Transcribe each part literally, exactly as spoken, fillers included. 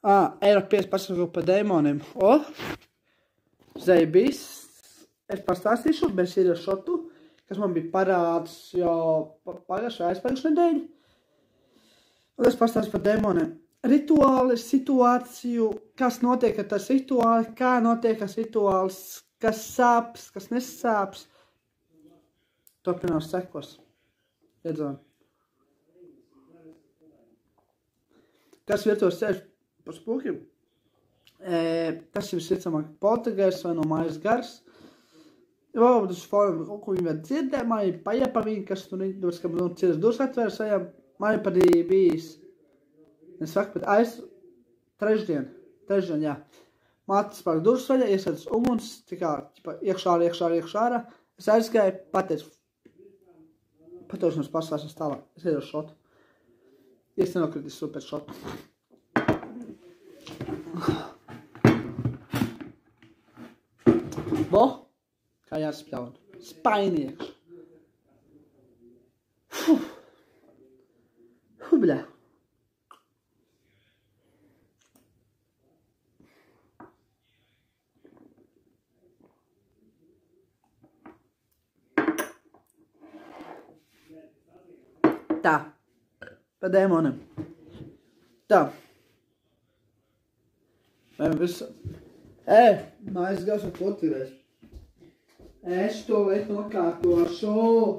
Ā, Eiropas pasaka par dēmoniem. O, Zeibijs. Es pastāstīšu, bet ir šotu, kas man bija parāds jau pagājušā aizpagājušā nedēļa. Un es pastāstīšu par dēmoniem. Rituāli, situāciju, kas notiek ar tā rituāli, kā notiek ar rituāls, kas sāps, kas nesāps. Turpinās sekos. Iedzām. Kas vietos sēž par spūkiem? E, tas ir visticamāk poltergeists vai no mājas gars. Jo, tas forma, ko viņi vēl dzirdē, māja pajapa viņi, kas tur nedos, ka man ciras durs atvērs, sajām, māja padī bijis. Es saku, bet aiz trešdien, trešdien, jā. Mātes pār durs vaļā, iesēdus uguns, tikā, ķipa, iekšā, iekšā, iekšā, es aizgāju, pateicu, pateicu, pastāstas tālāk, es iedošu šotu. Es nenokritis super šotu. Bo, kā jāspļaut. Spainiekš. Fuh. Fuh, bļā. Tā. Pa dēmoniem. Tā. Vai visu... E, mājas gars ar potirēs. Es to lietu nokārtošu.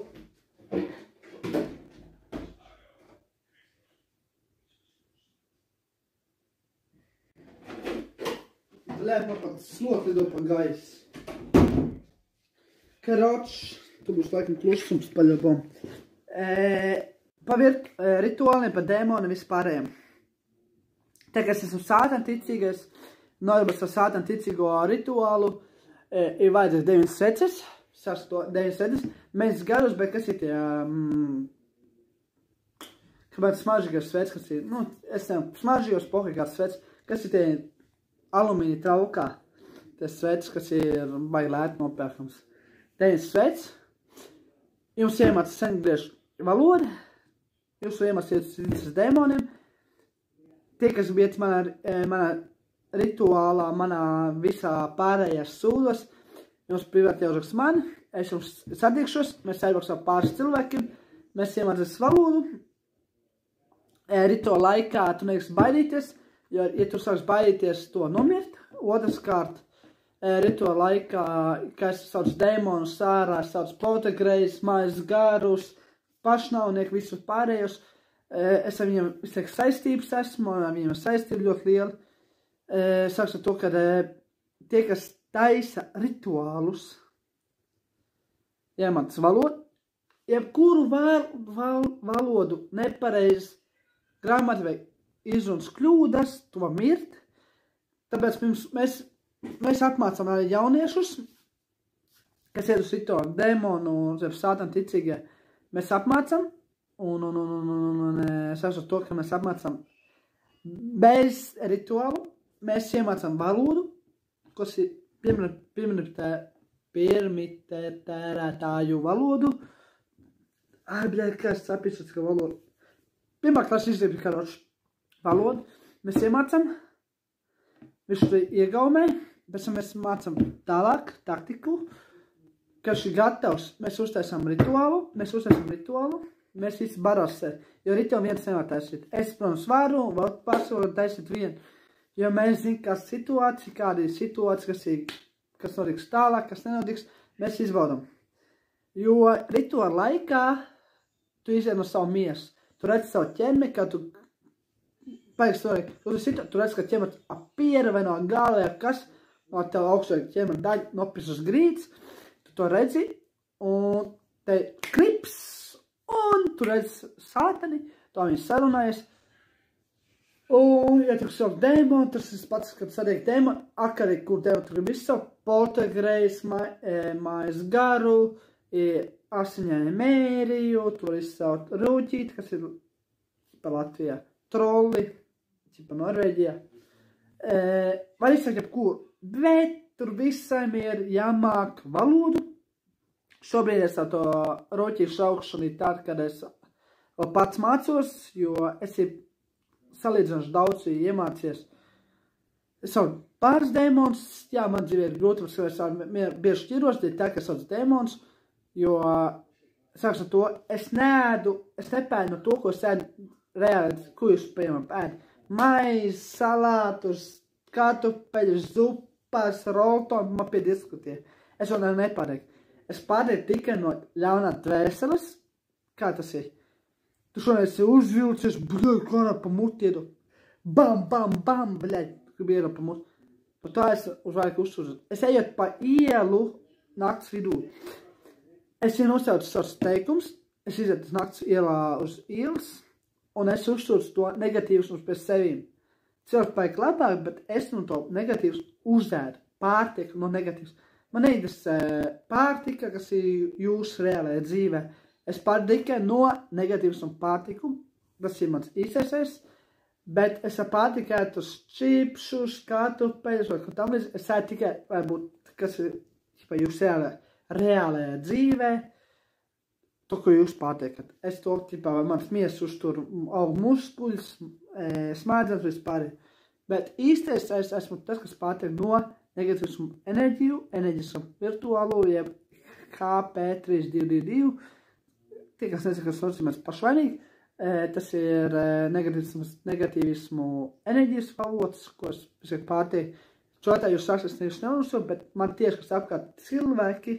Lēt man pat slot lido pa gaisu. Karoč, tu būs laikam klusums paļabom. E, Pavirt e, rituāliem par dēmoniem vispārējiem. Tā kā es esmu sātan ticīgais, nojabas ar sātan ticīgo rituālu, e, ir vajadzēs deviņas sveces, sasto deviņas sveces, mēs garus, bet kas ir tie, mm, kāpēc smaržīgās sveces, kas ir, nu, es tev smaržīgos pohīgās sveces, kas ir tie alumīni traukā, tie sveces, kas ir baigi lēti nopērkams. Deviņas sveces, jums iemāc sengriešu valodu, jūs iemācījāt līdz dēmoniem. Tie, kas bija manā, manā rituālā, manā visā pārējās sūdos, jums privāti jāuzrakst mani, es jums sadīkšos, mēs aizbrauksim pāris cilvēkiem, mēs iemācīs valodu. Rituāla laikā tu nevis baidīties, jo, ja tu sāks baidīties, to nomirt. Otrs kārt, rituāla laikā, kā es sauc dēmonus ārā, es sauc poltergeistus, mājas garus, pašnāvnieku, visus pārējos. Es ar viņiem izteikti saistības esmu, ar viņiem saistība ļoti liela. Sāks ar to, ka tie, kas taisa rituālus, iemācās valodu, jebkuru val, val, valodu nepareizi grāmati vai izrunas kļūdas, to var mirt. Tāpēc pirms mēs, mēs apmācām arī jauniešus, kas iet uz rituālu dēmonu un sātan ticīgie. Mēs apmācam, un, un, un, un, un, un es esmu to, ka mēs apmācam bez rituālu, mēs iemācam valodu, kas ir pirmitērētāju valodu. Ai, bļēd, kā es sapīšu, ka valodu. Pirmā klasa izglītība karoču valodu. Mēs iemācam, visu to iegaumē, pēc tam mēs mācam tālāk, taktiku, kas ir gatavs, mēs uztaisām rituālu, mēs uztaisām rituālu, mēs visi barosē, jo rituālu viens nevar taisīt. Es, protams, varu, vēl pārsvaru taisīt vienu, jo mēs zinām, kas situācija, kāda ir situācija, kas ir, kas notiks tālāk, kas nenotiks, mēs izbaudam. Jo rituāla laikā tu iziet no savu miesu, tu redzi savu ķermi, kā tu, paiks to, tu, tu redzi, ka ķemat apiera vai no gala, kas no tev augstoja ķemat daļa nopis uz grīts, to redzi, un te krips, un tu redzi sātani, to viņi sarunājas, un, ja tu sauc dēmonu, tas ir pats, kad sadiek dēmonu, akari, kur dēmonu, tur ir visu savu poltergeist, mājas garu, asiņaini mēriju, tur ir savu rūķīti, kas ir pa Latvijā, trolli, pa Norvēģijā, var izsakt jebkuru, bet tur visam ir jāmāk valodu. Šobrīd es to roķīšu augšanu ir tāda, kad es pats mācos, jo es ir salīdzinoši daudz iemācies Es saucu pāris dēmonus, jā, man dzīvē ir grūti, ka es bieži šķiros, tie tā, ka es saucu dēmonus, jo, sāks ar to, es neēdu, es nepēdu no to, ko es ēdu reāli, ko jūs, piemēram, ēdu. Mais, salātus, kartupeļus, zupas, roltonu, man pie diskutie. Es vēl nepārēju. Es pārēju tikai no ļaunā dvēseles, kā tas ir. Tu šodien esi uzvilcies, bļaļ, klārā pa mutiedu. Bam, bam, bam, bļaļ, gribi ierā pa muti. Un tā es uz laiku uzsūdzu. Es ejot pa ielu nakts vidū. Es vien uzsaucu savus teikums, es izietu uz nakts ielā uz ielas, un es uzsūdzu to negatīvus pie sevīm. Cilvēki paik labāk, bet es no to negatīvus uzēdu. Pārtika no negatīvus. Man neinteresē pārtika, kas ir jūsu reālajā dzīvē. Es pārdu tikai no negatīvas un pārtiku, tas ir mans īstais, bet es ar pārtiku ētu čipšus, kartupeļus vai ko tam līdz, es ētu tikai, varbūt, kas ir jūsu reālajā, reālajā dzīvē, to, ko jūs pārtiekat. Es to, tipā, vai mans miesas uztur aug muskuļus, smēdzens vispār. Bet īstais es esmu tas, kas pārtiek no negatīvas un enerģiju, enerģijas un virtuālo, jeb K P trīs divi divi divi. Tie, kas nezinu, kas nozīmēs pašvainīgi, tas ir negatīvismu, negatīvismu enerģijas avots, ko es visiem pārtieku. Čotā jūs sāks, es tieši neuzsver, bet man tieši, kas apkārt cilvēki,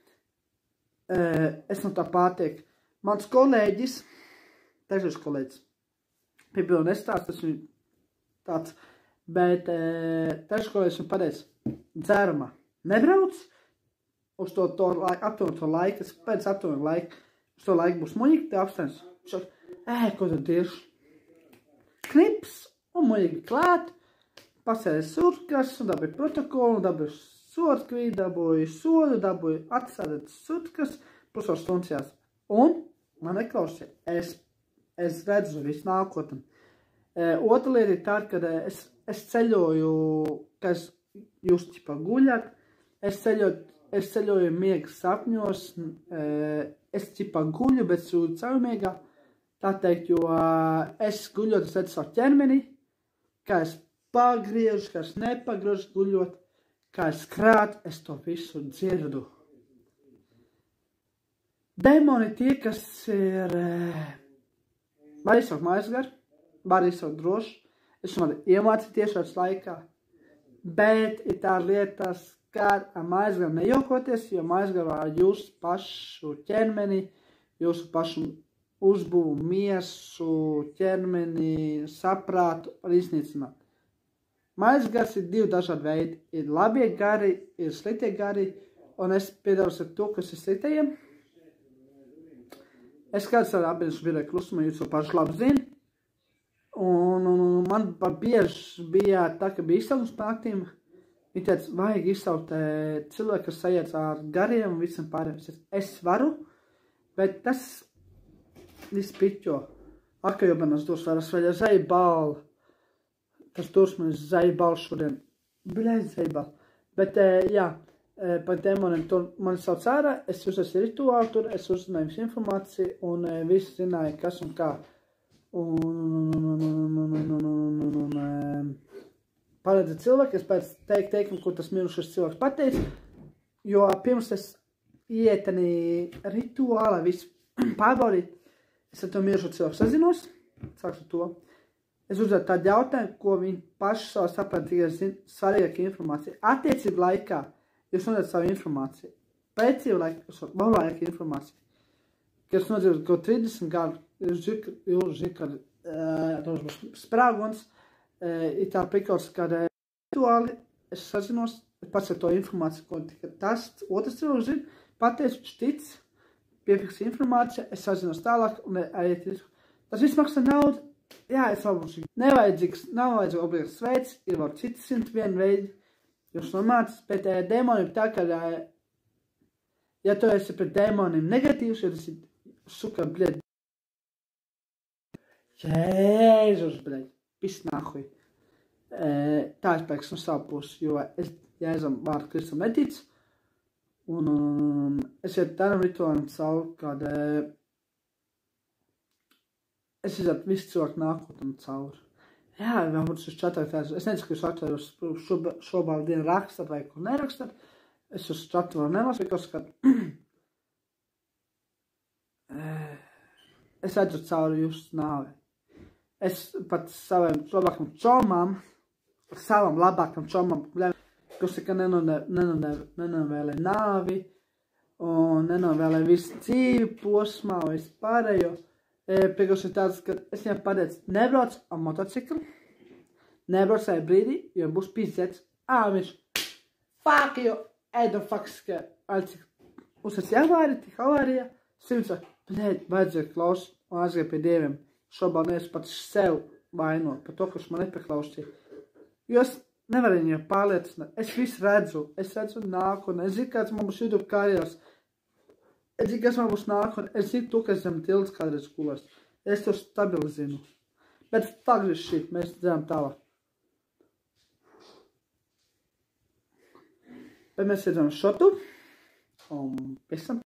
es no tā pārtieku. Mans kolēģis, trešais kolēģis, piepildu nestāst, tas ir tāds, bet trešais kolēģis man pateica, dzērumā nebrauc uz to, to aptuvenu to laiku, es pēc aptuvenu laiku, uz to laiku būs muļīgi, te apstājas. Šok, ē, ko tad tieši? Knips un muļīgi klāt, pasēja surkas, un dabūja protokolu, dabūja sotkvī, dabūja sodu, dabūja atsādēt surkas, plus ar stundsjās. Un man neklausīja, es, es redzu visu nākotni. E, otra lieta ir tā, kad es, es ceļoju, ka es, jūs ķipā guļat, es ceļoju, es ceļoju miega sapņos, es ķipā guļu, bet sūdu caurmiegā, tā teikt, jo es guļot, es redzu savu ķermeni, kā es pagriežu, kā es nepagriežu guļot, kā es krātu, es to visu dzirdu. Demoni tie, kas ir, var izsaukt maizgar, var izsaukt droši, es man iemācīju tiešāds laikā, bet ir tā lietas, kā ar maizgaru nejaukoties, jo maizgarā jūsu pašu ķermeni, jūsu pašu uzbūvu, miesu, ķermeni, saprātu var iznīcināt. Maizgars ir divi dažādi veidi. Ir labie gari, ir sliktie gari, un es piedalos ar to, kas ir sliktajiem. Es kāds ar apvienošu biroju klusumu, jūs to pašu labi zini. Un, un, un man par bieži bija tā, ka bija izsaukums par naktīm. Viņi teica, vajag izsaukt cilvēku, kas sajiet ar gariem un visam pārējiem. Es varu, bet tas viss piķo. Akajo man es dos varas vaļa zaibāli. Tas dos man zaibāli šodien. Bļaļ zaibāli. Bet, jā, par demoniem tur man sauc ārā. Es uzsācu rituālu tur, es uzzināju visu informāciju un visi zināja, kas un kā. Un, un, un, un, un, un, un, un, un, paredzēt cilvēku, es pēc teikt teikumu, ko tas mirušais cilvēks pateica, jo pirms es ieteni rituālā visu pārbaudīt, es ar to mirušo cilvēku sazinos, sāks ar to. Es uzdevu tādu jautājumu, ko viņi paši savā saprātīgā zina, svarīgāka informācija. Attiecību laikā jūs nodedat savu informāciju. Pēcību laikā jūs varat vēl vairāk informāciju. Kad es nodzīvoju kaut trīsdesmit gadu, jūs zinu, kad uh, sprāgons, ir tā prikals, kad rituāli es sazinos, es pats ar to informāciju, ko tika tas, otrs cilvēks zina, pateicu, viņš tic, piefiks informācija, es sazinos tālāk, un arī tas viss maksā naudu, jā, es labuši. Nevajadzīgs, nav vajadzīgs obligāts veids, ir vēl cits simt vienu veidu, jūs nomācis, bet eh, dēmoniem tā, ka, eh, ja tu esi pret dēmoniem negatīvs, ja tas ir suka, bļed, Jēzus, bļed. Viss nahuj. E, tā es pēks no savu pusi, jo es Jēzam vārdu Kristam netic. Un um, es iet tādam rituālam cauri, kad e, es izētu visu cilvēku nākotnam cauri. Jā, varbūt šis čatā, es nezinu, ka jūs aktuāli šo, šobrīd dienu rakstat vai kur nerakstat. Es uz čatu vēl nelasu, kaut kā. Es redzu cauri jūsu nāvi. Es pat saviem labākam čomam, savam labākam čomam, kas tika nenovēlē nāvi un nenovēlē visu dzīvi posmā vai visu pārējo. Piekas ir tāds, ka es viņam pateicu, nebrauc ar motociklu, nebrauc tajā brīdī, jo būs pīdzēts. Ā, viņš, fuck you, ej, no fucks, ka, aicik, uzsacīja avārija, tik avārija, simts, blēd, vajadzēja klausīt un aizgāja pie dieviem. Šobrīd nevis pats sev vainot par to, kurš man nepaklausīja. Jo es nevaru viņu pārliecināt. Es visu redzu, es redzu nākotnē, es zinu, kāds man būs YouTube karjeras. Es zinu, kas man būs nākotnē, es zinu to, kas zem tilts kādreiz gulēs. Es to stabili zinu. Bet fuck this shit, mēs dzējām tālāk. Bet mēs iedzējām šotu un pēc tam